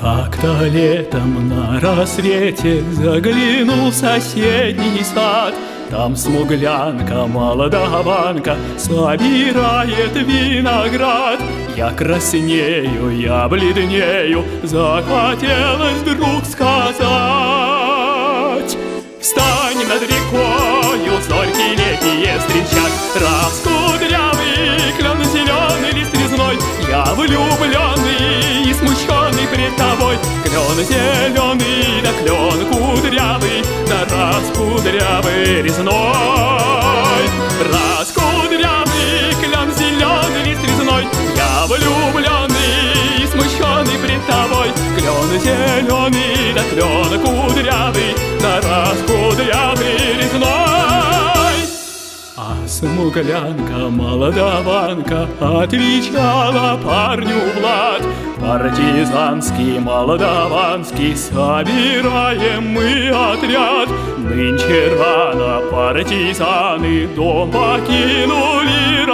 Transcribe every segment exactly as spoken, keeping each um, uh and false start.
Как-то летом на рассвете заглянул в соседний сад. Там смуглянка, молдаванка, собирает виноград. Я краснею, я бледнею, захотелось вдруг сказать: встань над рекою, зорьки летние встречать. Раскудрявый клен, зеленый лист резной, я влюбленный и смущенный пред тобой. Клен зеленый, да клен кудрявый, да раскудрявый резной. Раскудрявый клен, зеленый лист резной, я влюбленный и смущенный пред тобой. Клен зеленый, да клен кудрявый, да раскудрявый резной. А смуглянка, молдаванка, отвечала парню Влад: партизанский, молдаванский, собираем мы отряд. Нынче рано партизаны дом покинули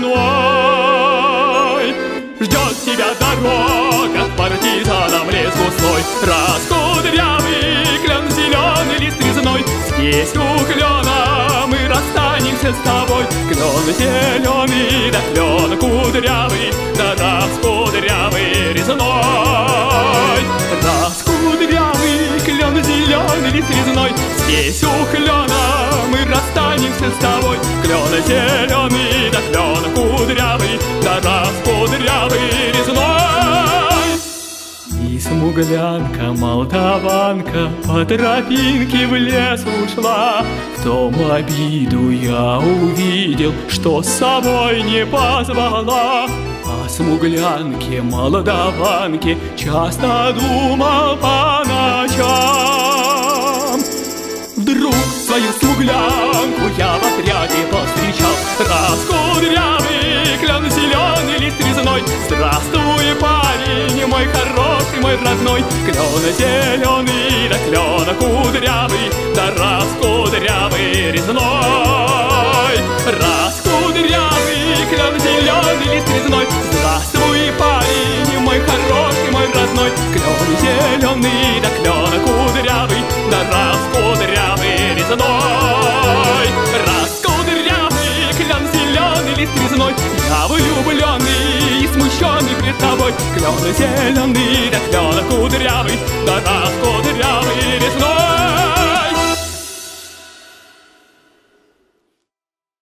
родной. Ждет тебя дорога к партизанам, лес густой. Раскудрявый клен, зеленый лист резной, здесь у клена мы расстанемся с тобой. Клен зеленый, да клен кудрявый, да раскудрявый резной. Раскудрявый клен, зеленый лист резной, здесь у клена мы расстанемся с тобой. Клен зеленый, да клен кудрявый, да раскудрявый резной. И смуглянка, молдаванка по тропинке в лес ушла. В том обиду я увидел, что с собой не позвала. О смуглянке, молдаванке часто думал по ночам. Вдруг свою смуглянку я в отряде повстречал. Раскудрявый клен, зеленый лист резной, здравствуй, парень мой хороший, мой родной. Клен зеленый, да клен кудрявый, да раскудрявый резной. Раскудрявый клен, зеленый лист резной, здравствуй, парень мой хороший, мой родной. Клен зеленый, да клен кудрявый, да раскудрявый резной. Раскудрявый клен, зеленый лист резной, я влюбленный и смущенный пред тобой. Клен зеленый, да клен кудрявый, да раскудрявый